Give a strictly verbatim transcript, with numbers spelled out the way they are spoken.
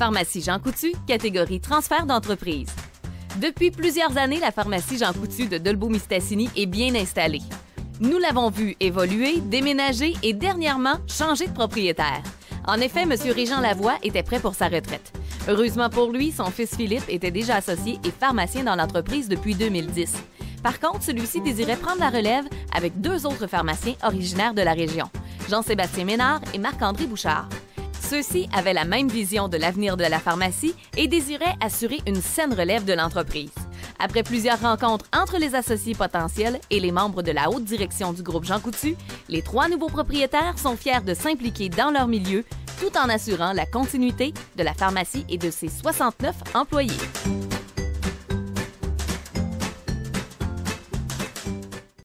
Pharmacie Jean Coutu, catégorie transfert d'entreprise. Depuis plusieurs années, la pharmacie Jean Coutu de Dolbeau-Mistassini est bien installée. Nous l'avons vu évoluer, déménager et dernièrement changer de propriétaire. En effet, M. Régent Lavoie était prêt pour sa retraite. Heureusement pour lui, son fils Philippe était déjà associé et pharmacien dans l'entreprise depuis deux mille dix. Par contre, celui-ci désirait prendre la relève avec deux autres pharmaciens originaires de la région, Jean-Sébastien Ménard et Marc-André Bouchard. Ceux-ci avaient la même vision de l'avenir de la pharmacie et désiraient assurer une saine relève de l'entreprise. Après plusieurs rencontres entre les associés potentiels et les membres de la haute direction du groupe Jean Coutu, les trois nouveaux propriétaires sont fiers de s'impliquer dans leur milieu tout en assurant la continuité de la pharmacie et de ses soixante-neuf employés.